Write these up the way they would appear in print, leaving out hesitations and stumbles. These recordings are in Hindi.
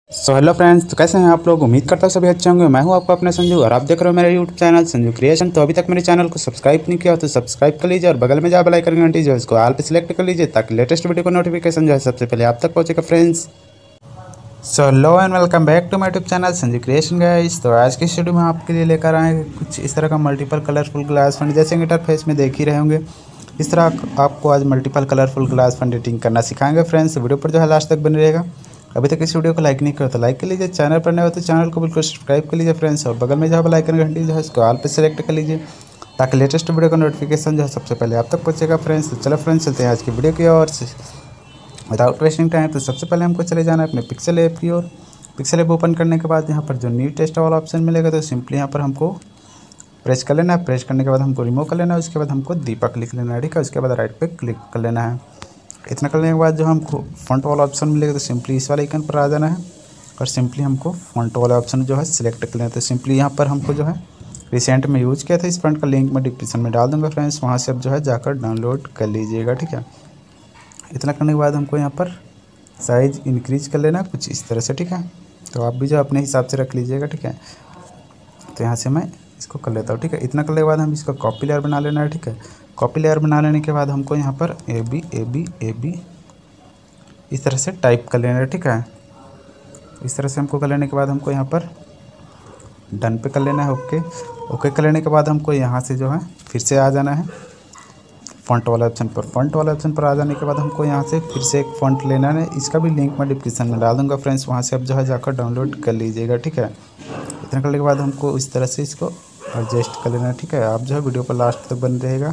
हेलो फ्रेंड्स, तो कैसे हैं आप लोग। उम्मीद करता हूँ सभी अच्छे होंगे। मैं हूं आपका अपना संजू और आप देख रहे हो मेरा यूट्यूब चैनल संजू क्रिएशन। तो अभी तक मेरे चैनल को सब्सक्राइब नहीं किया हो तो सब्सक्राइब कर लीजिए और बगल में जो बेल आइकन घंटी जो है इसको ऑल पे सिलेक्ट कर लीजिए ताकि लेटेस्ट वीडियो का नोटिफिकेशन जो है सबसे पहले आप तक पहुँचेगा friends. Hello and welcome back to my YouTube channel Sanju creation guys. तो आज की वीडियो में आपके लिए लेकर आए हैं कुछ इस तरह का मल्टीपल कलरफुल ग्लास फंड। जैसे इंटरफेस में देख ही रहे होंगे, इस तरह आपको आज multiple colourful glass font editing करना सिखाएंगे फ्रेंड्स। वीडियो पर जो है लास्ट तक बने रहेगा। अभी तक इस वीडियो को लाइक नहीं करो तो लाइक कर लीजिए, चैनल पर नए हो तो चैनल को बिल्कुल सब्सक्राइब कर लीजिए फ्रेंड्स और बगल में जो है बेल आइकन घंटी जो है इसको ऑल पे सेलेक्ट कर लीजिए ताकि लेटेस्ट वीडियो का नोटिफिकेशन जो है सबसे पहले आप तक पहुंचेगा फ्रेंड्स। तो चलो फ्रेंड्स, चलते हैं आज की वीडियो की ओर। विदाउट वेस्टिंग टाइम तो सबसे पहले हमको चले जाना है अपने पिक्सल ऐप की ओर। पिक्सल ऐप ओपन करने के बाद यहाँ पर जो न्यू टेस्ट वाला ऑप्शन मिलेगा तो सिंपली यहाँ पर हमको प्रेस कर लेना है। प्रेस करने के बाद हमको रिमूव कर लेना है। उसके बाद हमको दीपक लिख लेना है, ठीक है। उसके बाद राइट पे क्लिक कर लेना है। इतना करने के बाद जो हमको फॉन्ट वाला ऑप्शन मिलेगा तो सिंपली इस वाले आइकन पर आ जाना है और सिंपली हमको फॉन्ट वाला ऑप्शन जो है सिलेक्ट कर लेना है। तो सिंपली यहाँ पर हमको जो है रिसेंट में यूज़ किया था इस फॉन्ट का लिंक मैं डिस्क्रिप्शन में डाल दूँगा फ्रेंड्स, वहाँ से अब जो है जाकर डाउनलोड कर लीजिएगा, ठीक है। इतना करने के बाद हमको यहाँ पर साइज़ इंक्रीज कर लेना कुछ इस तरह से, ठीक है। तो आप भी जो अपने हिसाब से रख लीजिएगा, ठीक है। तो यहाँ से मैं इसको कर लेता हूँ, ठीक है। इतना करने के बाद हम इसका कॉपी लेयर बना लेना है, ठीक है। कॉपी लेयर बना लेने के बाद हमको यहाँ पर ए बी इस तरह से टाइप कर लेना है, ठीक है। इस तरह से हमको कर लेने के बाद हमको यहाँ पर डन पे कर लेना है। ओके कर लेने के बाद हमको यहाँ से जो है फिर से आ जाना है फ़ॉन्ट वाला ऑप्शन पर। फ़ॉन्ट वाला ऑप्शन पर आ जाने के बाद हमको यहाँ से फिर से एक फ़ॉन्ट लेना है। इसका भी लिंक मैं डिस्क्रिप्शन में डाल दूँगा फ्रेंड्स, वहाँ से अब जो है जाकर डाउनलोड कर लीजिएगा, ठीक है। इतना करने के बाद हमको इस तरह से इसको एडजस्ट कर लेना है, ठीक है। आप जो है वीडियो पर लास्ट तक बन रहेगा,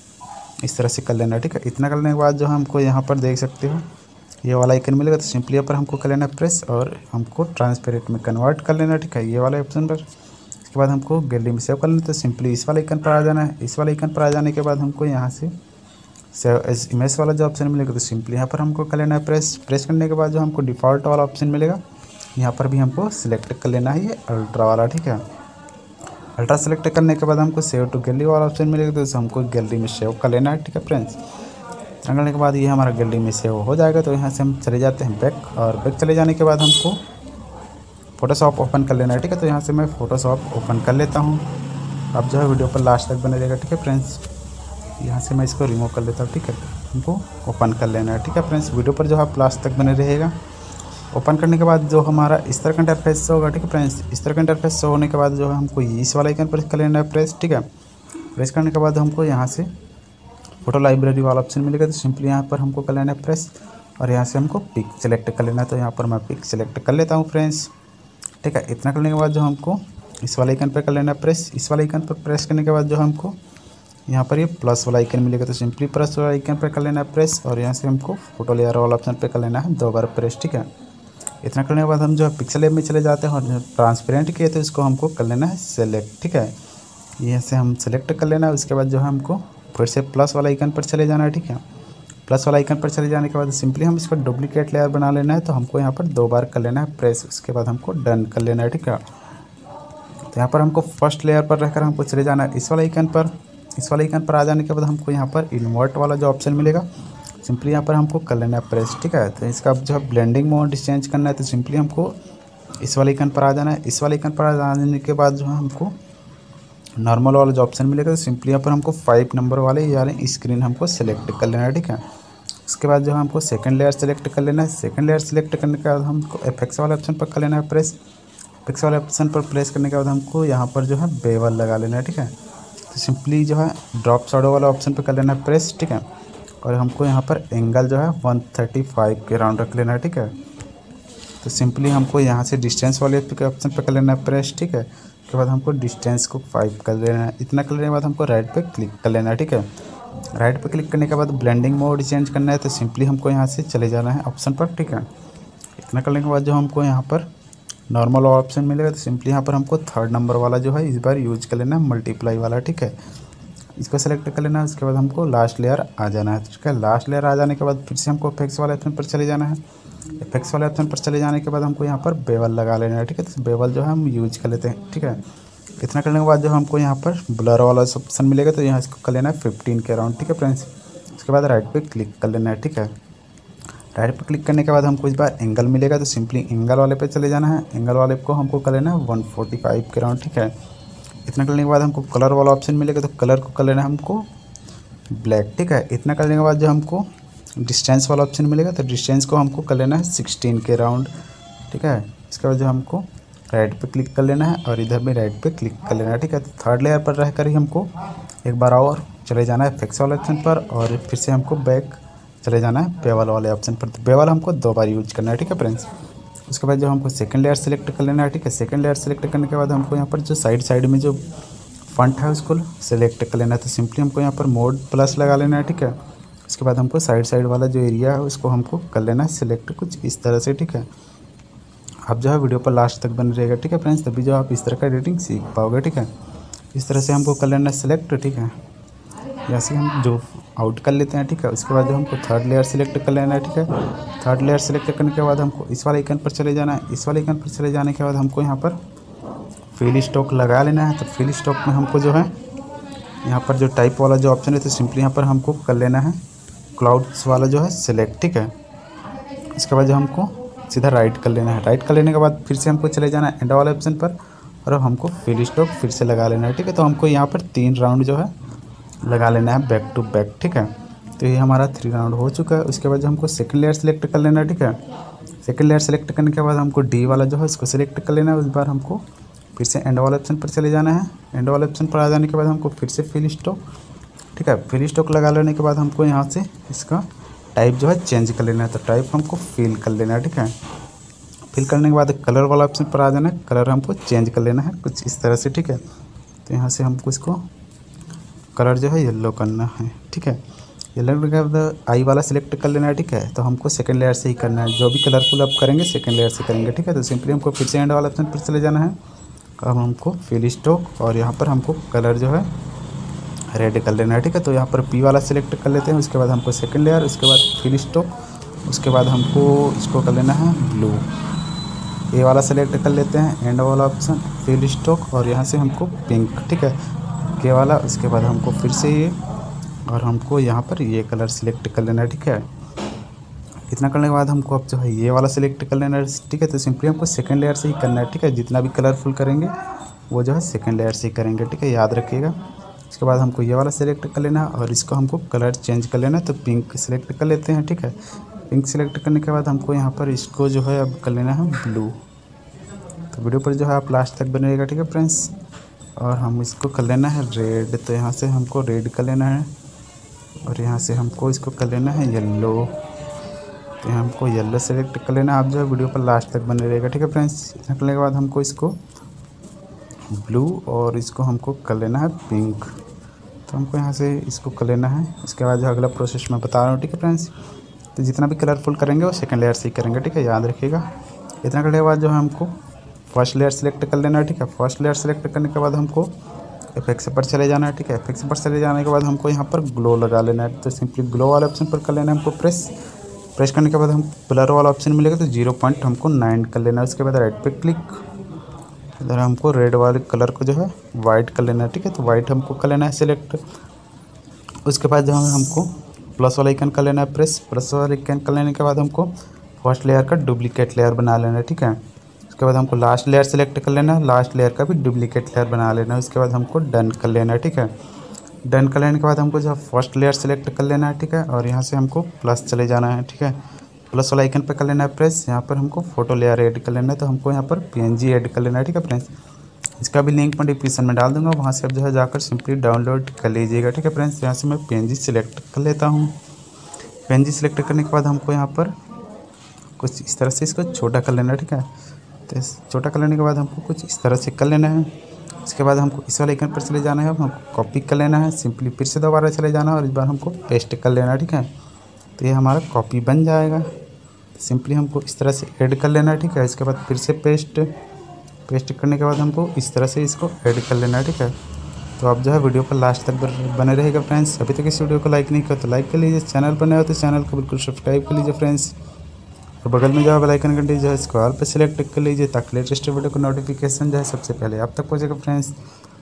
इस तरह से कर लेना है, ठीक है। इतना करने के बाद जो हमको यहाँ पर देख सकते हो ये वाला आइकन मिलेगा तो सिंपली यहाँ पर हमको कर लेना है प्रेस और हमको ट्रांसपेरेंट में कन्वर्ट कर लेना है, ठीक है, ये वाले ऑप्शन पर। इसके बाद हमको गैलरी में सेव कर लेना है तो सिंपली इस वाले आइकन पर आ जाना है। इस वाले आइकन पर आ जाने के बाद हमको यहाँ से सेव एज इमेज वाला जो ऑप्शन मिलेगा तो सिंपली यहाँ पर हमको कर लेना है प्रेस करने के बाद जो हमको डिफ़ॉल्ट वाला ऑप्शन मिलेगा यहाँ पर भी हमको सिलेक्ट कर लेना है, ये अल्ट्रा वाला, ठीक है। अल्ट्रा सेलेक्ट करने के बाद हमको सेव टू गैलरी वाला ऑप्शन मिलेगा तो हमको गैलरी में सेव कर लेना है, ठीक है फ्रेंड्स। करने के बाद ये हमारा गैलरी में सेव हो जाएगा। तो यहाँ से हम चले जाते हैं बैक और बैक चले जाने के बाद हमको फ़ोटोशॉप ओपन कर लेना है, ठीक है। तो यहाँ से मैं फ़ोटोशॉप ओपन कर लेता हूँ। अब जो है वीडियो पर लास्ट तक बने रहेगा, ठीक है फ्रेंड्स। यहाँ से मैं इसको रिमूव कर लेता हूँ, ठीक है। हमको ओपन कर लेना है, ठीक है फ्रेंड्स। वीडियो पर जो है लास्ट तक बने रहेगा। ओपन करने के बाद जो हमारा इस तरह का इंटरफेस होगा, ठीक है फ्रेंड्स। इस तरह का इंटरफेस शो होने के बाद जो है हमको इस वाला आइकन प्रेस कर लेना है प्रेस, ठीक है। प्रेस करने के बाद हमको यहाँ से फ़ोटो लाइब्रेरी वाला ऑप्शन मिलेगा तो सिंपली यहाँ पर हमको कर लेना है प्रेस और यहाँ से हमको पिक सेलेक्ट कर लेना है। तो यहाँ पर मैं पिक सेलेक्ट कर लेता हूँ फ्रेंड्स, ठीक है। इतना करने के बाद जो हमको इस वाले आइकन पर कर लेना है प्रेस। इस वाले आइकन पर प्रेस करने के बाद जो हमको यहाँ पर ये प्लस वाला आइकन मिलेगा तो सिंपली प्लस वाला आइकन पर कर लेना है प्रेस और यहाँ से हमको फोटो लेयर वाला ऑप्शन पर कर लेना है 2 बार प्रेस, ठीक है। इतना करने के बाद हम जो है पिक्सल ऐप में चले जाते हैं और जो ट्रांसपेरेंट किए तो इसको हमको कर लेना है सेलेक्ट, ठीक है। यहाँ से हम सेलेक्ट कर लेना है। उसके बाद जो है हमको फिर से प्लस वाला आइकन पर चले जाना है, ठीक है। प्लस वाला आइकन पर चले जाने के बाद सिंपली हम इसको डुप्लीकेट लेयर बना लेना है तो हमको यहाँ पर 2 बार कर लेना है प्रेस। उसके बाद हमको डन कर लेना है, ठीक है। तो यहाँ पर हमको फर्स्ट लेयर पर रहकर हमको चले जाना है इस वाले आइकन पर। इस वाले आइकन पर आ जाने के बाद हमको यहाँ पर इन्वर्ट वाला जो ऑप्शन मिलेगा सिंपली यहाँ पर हमको कर लेना है प्रेस, ठीक है। तो इसका जो है ब्लेंडिंग मोड चेंज करना है तो सिंपली हमको इस वाले आइकन पर आ जाना है। इस वाले आइकन पर आ जाने के बाद जो है हमको नॉर्मल वाला जो ऑप्शन मिलेगा तो सिंपली यहाँ पर हमको 5 नंबर वाले यानी स्क्रीन हमको सेलेक्ट कर लेना है, ठीक है। उसके बाद जो है हमको सेकंड लेयर सेलेक्ट कर लेना है। सेकंड लेयर सेलेक्ट करने के बाद हमको एफेक्ट्स वाले ऑप्शन पर कर लेना है प्रेस। एफेक्ट्स वाले ऑप्शन पर प्रेस करने के बाद हमको यहाँ पर जो है बेवल लगा लेना है, ठीक है। तो सिंपली जो है ड्रॉप शैडो वाला ऑप्शन पर कर लेना है प्रेस, ठीक है। और हमको यहाँ पर एंगल जो है 135 के राउंड रख लेना है, ठीक है। तो सिंपली हमको यहाँ से डिस्टेंस वाले ऑप्शन पर कर लेना है प्रेस, ठीक है। उसके बाद हमको डिस्टेंस को 5 कर लेना है। इतना करने के बाद हमको राइट पे क्लिक कर लेना है, ठीक है। राइट पे क्लिक करने के बाद ब्लेंडिंग मोड चेंज करना है तो सिंपली हमको यहाँ से चले जाना है ऑप्शन पर, ठीक है। इतना करने के बाद जो हमको यहाँ पर नॉर्मल ऑप्शन मिलेगा तो सिंपली यहाँ पर हमको 3rd नंबर वाला जो है इस बार यूज कर लेना है मल्टीप्लाई वाला, ठीक है। इसको सेलेक्ट कर लेना है। उसके बाद हमको लास्ट लेयर आ जाना है, ठीक है। लास्ट लेयर आ जाने के बाद फिर से हमको इफेक्ट्स वाले ऑप्शन पर चले जाना है। इफेक्ट्स वाले ऑप्शन पर चले जाने के बाद हमको यहाँ पर बेवल लगा लेना है, ठीक है। तो बेवल जो है हम यूज कर लेते हैं, ठीक है। इतना करने के बाद जो हमको यहाँ पर ब्लर वाला ऑप्शन मिलेगा तो यहाँ इसको कर लेना है 15 के अराउंड, ठीक है फ्रेंड्स। उसके बाद राइट पे क्लिक कर लेना है, ठीक है। राइट पे क्लिक करने के बाद हमको इस बार एंगल मिलेगा, तो सिंपली एंगल वाले पे चले जाना है। एंगल वाले को हमको कर लेना है 145 के राउंड, ठीक है। इतना करने के बाद हमको कलर वाला ऑप्शन मिलेगा, तो कलर को कर लेना है हमको ब्लैक, ठीक है। इतना करने के बाद जो हमको डिस्टेंस वाला ऑप्शन मिलेगा, तो डिस्टेंस को हमको कर लेना है 16 के राउंड, ठीक है। इसके बाद जो हमको राइट पे क्लिक कर लेना है और इधर भी राइट पे क्लिक कर लेना है, ठीक है। तो थर्ड लेयर पर रहकर ही हमको एक बार और चले जाना है इफेक्ट्स वाले ऑप्शन पर, और फिर से हमको बैक चले जाना है बेवल वाले ऑप्शन पर। तो बेवल हमको 2 बार यूज करना है, ठीक है फ्रेंड्स। उसके बाद जो हमको सेकंड लेयर सेलेक्ट कर लेना है, ठीक है। सेकंड लेयर सेलेक्ट करने के बाद हमको यहाँ पर जो साइड में जो फंट है उसको सेलेक्ट कर लेना है। तो सिंपली हमको यहाँ पर मोड प्लस लगा लेना है, ठीक है। उसके बाद हमको साइड वाला जो एरिया है उसको हमको कर लेना है सिलेक्ट कुछ इस तरह से, ठीक है। आप जो है वीडियो पर लास्ट तक बन रहेगा, ठीक है फ्रेंड्स, तभी जो आप इस तरह का एडिटिंग सीख पाओगे, ठीक है। इस तरह से हमको कर लेना है सिलेक्ट, ठीक है। जैसे हम जो आउट कर लेते हैं, ठीक है। उसके बाद जो हमको थर्ड लेयर सेलेक्ट कर लेना है, ठीक है। थर्ड लेयर सेलेक्ट करने के बाद हमको इस वाले आइकन पर चले जाना है। इस वाले आइकन पर चले जाने के बाद हमको यहाँ पर फिल स्टॉक लगा लेना है। तो फिल स्टॉक में हमको जो है यहाँ पर जो टाइप वाला जो ऑप्शन है, तो सिंपली यहाँ पर हमको कर लेना है क्लाउड्स वाला जो है सिलेक्ट, ठीक है। इसके बाद जो हमको सीधा राइट कर लेना है। राइट कर लेने के बाद फिर से हमको चले जाना है एंड वाले ऑप्शन पर, और अब हमको फिल स्टॉक फिर से लगा लेना है, ठीक है। तो हमको यहाँ पर 3 राउंड जो है लगा लेना है बैक टू बैक, ठीक है। तो ये हमारा 3 राउंड हो चुका है। उसके बाद जो हमको सेकंड लेयर सेलेक्ट कर लेना है, ठीक है। सेकंड लेयर सेलेक्ट करने के बाद हमको डी वाला जो है इसको सेलेक्ट कर लेना है। उस बार हमको फिर से एंड वाले ऑप्शन पर चले जाना है। एंड वाले ऑप्शन पर आ जाने के बाद हमको फिर से फिल स्टॉक, ठीक है। फिल स्टॉक लगा लेने के बाद हमको यहाँ से इसका टाइप जो है चेंज कर लेना है। तो टाइप हमको फिल कर लेना है, ठीक है। फिल करने के बाद कलर वाला ऑप्शन पर आ जाना है। कलर हमको चेंज कर लेना है कुछ इस तरह से, ठीक है। तो यहाँ से हमको इसको कलर जो है येलो करना है, ठीक है। येलो करने के बाद आई वाला सिलेक्ट कर लेना है, ठीक है। तो हमको सेकंड लेयर से ही करना है, जो भी कलरफुल आप करेंगे सेकंड लेयर से करेंगे, ठीक है। तो सिंपली हमको फिर से एंड वाला ऑप्शन पर चले जाना है। अब हमको फिल स्टॉक और यहाँ पर हमको कलर जो है रेड कर लेना है, ठीक है। तो यहाँ पर पी वाला सिलेक्ट कर लेते हैं। उसके बाद हमको सेकंड लेयर, उसके बाद फिल स्टॉक, उसके बाद हमको इसको कर लेना है ब्लू। ए वाला सेलेक्ट कर लेते हैं, एंड वाला ऑप्शन, फिल स्टॉक, और यहाँ से हमको पिंक, ठीक है, के वाला। उसके बाद हमको फिर से ये, और हमको यहाँ पर ये कलर सिलेक्ट कर लेना है, ठीक है। इतना करने के बाद हमको अब जो है ये वाला सिलेक्ट कर लेना है, ठीक है। तो सिंपली हमको सेकंड लेयर से ही करना है, ठीक है। जितना भी कलरफुल करेंगे वो जो है सेकंड लेयर से ही करेंगे, ठीक है, याद रखिएगा। उसके बाद हमको ये वाला सेलेक्ट कर लेना है और इसको हमको कलर चेंज कर लेना है। तो पिंक सेलेक्ट कर लेते हैं, ठीक है। पिंक सेलेक्ट करने के बाद हमको यहाँ पर इसको जो है अब कर लेना है ब्लू। तो वीडियो पर जो है आप लास्ट तक बनेगा, ठीक है फ्रेंड्स। और हम इसको कर लेना है रेड। तो यहाँ से हमको रेड कर लेना है और यहाँ से हमको इसको कर लेना है येलो। तो यहाँ हमको येलो सेलेक्ट कर लेना है। आप जो है वीडियो पर लास्ट तक बने रहेगा, ठीक है फ्रेंड्स। इतना करने के बाद हमको इसको ब्लू और इसको हमको कर लेना है पिंक। तो हमको यहाँ से इसको कर लेना है। इसके बाद जो अगला प्रोसेस मैं बता रहा हूँ, ठीक है फ्रेंड्स। तो जितना भी कलरफुल करेंगे वो सेकंड लेयर से ही करेंगे, ठीक है, याद रखिएगा। इतना करने के बाद जो है हमको फर्स्ट लेयर सेलेक्ट कर लेना है, ठीक है। फर्स्ट लेयर सेलेक्ट करने के बाद हमको इफेक्ट्स पर चले जाना है, ठीक है। इफेक्ट्स पर चले जाने के बाद हमको यहाँ पर ग्लो लगा लेना है। तो सिंपली ग्लो वाले ऑप्शन पर कर लेना है हमको प्रेस करने के बाद हम ब्लर वाला ऑप्शन मिलेगा, तो 0 पॉइंट हमको 9 कर लेना है। उसके बाद राइट पे क्लिक, इधर हमको रेड वाले कलर को जो है वाइट कर लेना है, ठीक है। तो वाइट हमको कर लेना है सिलेक्ट। उसके बाद जो है हमको प्लस वाला आइकन कर लेना है प्लस वाला आइकन कर लेने के बाद हमको फर्स्ट लेयर का डुप्लीकेट लेयर बना लेना है, ठीक है। उसके बाद हमको लास्ट लेयर सेलेक्ट कर लेना है, लास्ट लेयर का भी डुप्लीकेट लेयर बना लेना है। उसके बाद हमको डन कर लेना है, ठीक है। डन कर लेने के बाद हमको जो फर्स्ट लेयर सेलेक्ट कर लेना है, ठीक है। और यहाँ से हमको प्लस चले जाना है, ठीक है। प्लस वाला आइकन पर कर लेना है प्रेस। यहाँ पर हमको फोटो लेयर ऐड कर लेना है। तो हमको यहाँ पर PNG ऐड कर लेना है, ठीक है फ्रेंड्स। इसका भी लिंक मैं डिस्क्रिप्शन में डाल दूंगा, वहाँ से आप जो है जाकर सिंपली डाउनलोड कर लीजिएगा, ठीक है फ्रेंड्स। यहाँ से मैं PNG सेलेक्ट कर लेता हूँ। PNG सेलेक्ट करने के बाद हमको यहाँ पर कुछ इस तरह से इसको छोटा कर लेना है, ठीक है। तो छोटा कर लेने के बाद हमको कुछ इस तरह से कर लेना है। उसके बाद हमको इस वाले आइकन पर चले जाना है, हमको कॉपी कर लेना है, सिंपली फिर से दोबारा चले जाना है और इस बार हमको पेस्ट कर लेना है, ठीक है। तो ये हमारा कॉपी बन जाएगा। सिंपली हमको इस तरह से ऐड कर लेना है, ठीक है। इसके बाद फिर से पेस्ट करने के बाद हमको इस तरह से इसको ऐड कर लेना है, ठीक है। तो आप जो है वीडियो पर लास्ट तक बने रहेगा फ्रेंड्स। अभी तक इस वीडियो को लाइक नहीं किया तो लाइक कर लीजिए, चैनल पर नए हो तो चैनल को बिल्कुल सब्सक्राइब कर लीजिए फ्रेंड्स। और बगल में जो है बेल आइकन घंटी जो है इसको ऑल पे सिलेक्ट कर लीजिए, ताकि लेटेस्ट वीडियो को नोटिफिकेशन जो है सबसे पहले आप तक पहुँचेगा फ्रेंड्स।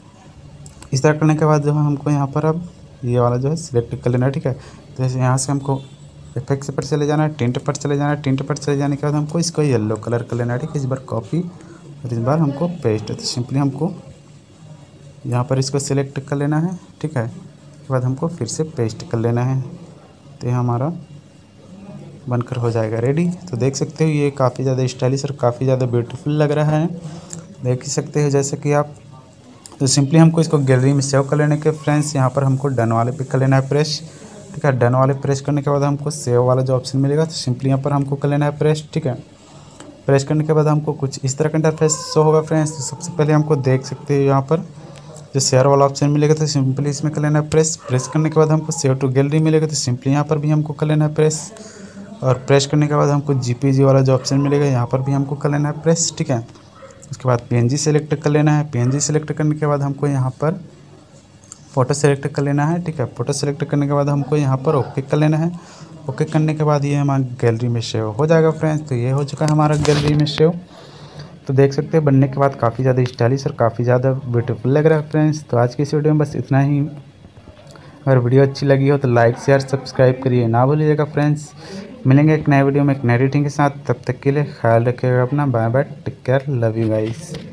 इस तरह करने के बाद जो है हमको यहाँ पर अब ये वाला जो है सिलेक्ट कर लेना है, ठीक है। तो यहाँ से हमको इफेक्ट्स पर चले जाना है, टिंट पर चले जाना है। टिंट पर चले जाने के बाद हमको इसको येलो कलर कर लेना है, ठीक है। इस बार कॉपी और इस बार हमको पेस्ट। तो सिंपली हमको यहाँ पर इसको सिलेक्ट कर लेना है, ठीक है। उसके बाद हमको फिर से पेस्ट कर लेना है, तो ये हमारा बनकर हो जाएगा रेडी। तो देख सकते हो ये काफ़ी ज़्यादा स्टाइलिश और काफ़ी ज़्यादा ब्यूटीफुल लग रहा है, देख ही सकते हो जैसे कि आप। तो सिंपली हमको इसको गैलरी में सेव कर लेने के फ्रेंड्स, यहाँ पर हमको डन वाले पे कर लेना है प्रेस, ठीक है। डन वाले प्रेस करने के बाद हमको सेव वाला जो ऑप्शन मिलेगा, तो सिंपली यहाँ पर हमको कर लेना है प्रेस, ठीक है। प्रेस करने के बाद हमको कुछ इस तरह का इंटरफेस शो होगा फ्रेंड्स। तो सबसे पहले हमको देख सकते हो यहाँ पर जो शेयर वाला ऑप्शन मिलेगा, तो सिंपली इसमें कर लेना है प्रेस। प्रेस करने के बाद हमको सेव टू गैलरी मिलेगा, तो सिंपली यहाँ पर भी हमको कर लेना है प्रेस। और प्रेस करने के बाद हमको जीपीजी वाला जो ऑप्शन मिलेगा, यहाँ पर भी हमको कर लेना है प्रेस, ठीक है। उसके बाद पीएनजी सेलेक्ट कर लेना है। पीएनजी सेलेक्ट करने के बाद हमको यहाँ पर फ़ोटो सेलेक्ट कर लेना है, ठीक है। फ़ोटो सेलेक्ट करने के बाद हमको यहाँ पर ओके कर लेना है। ओके करने के बाद ये हमारा गैलरी में सेव हो जाएगा फ्रेंड्स। तो ये हो चुका है हमारा गैलरी में सेव। तो देख सकते हैं बनने के बाद काफ़ी ज़्यादा स्टाइलिश और काफ़ी ज़्यादा ब्यूटीफुल लग रहा है फ्रेंड्स। तो आज की इस वीडियो में बस इतना ही। अगर वीडियो अच्छी लगी हो तो लाइक शेयर सब्सक्राइब करिए ना भूलिएगा फ्रेंड्स। मिलेंगे एक नए वीडियो में एक नई एडिटिंग के साथ, तब तक के लिए ख्याल रखिएगा अपना। Bye bye, take care, love you guys.